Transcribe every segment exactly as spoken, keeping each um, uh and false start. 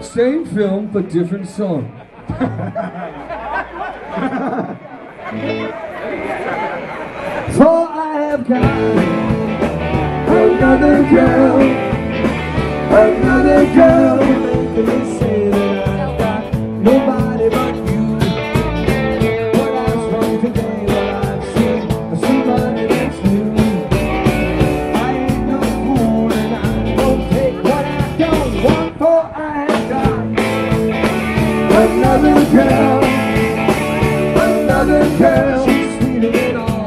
Same film, but different song. For I have got another girl, another girl, making me say that I've got nobody but you. What I've wrong today, what I've seen, somebody that's new. I ain't no fool and I don't take what I don't want, for I have got another girl, another girl. She's sweeter than all.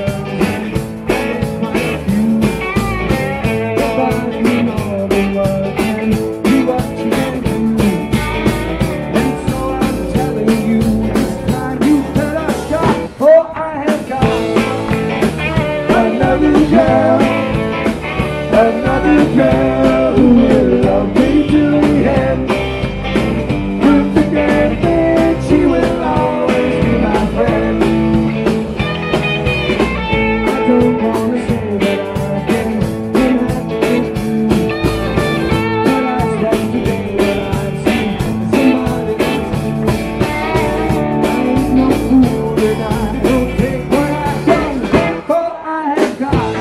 Another girl who will love me till the end. With the girl that she will always be my friend. I don't want to say that I can be happy with you, but I start today when I've seen somebody else. I ain't no fool and I don't take what I don't, for I have got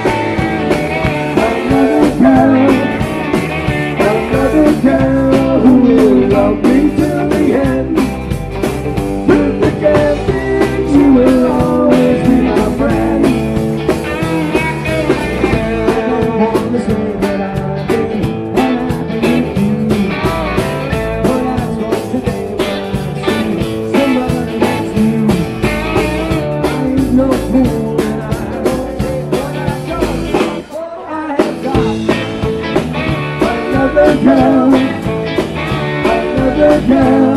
another girl who will love me till the end. With the girl, she will always be my friend. I don't want to say that I've been unhappy with you, but I spoke today when I see somebody that's new. I ain't no fool and I don't take what I don't, for I have got another girl, another girl.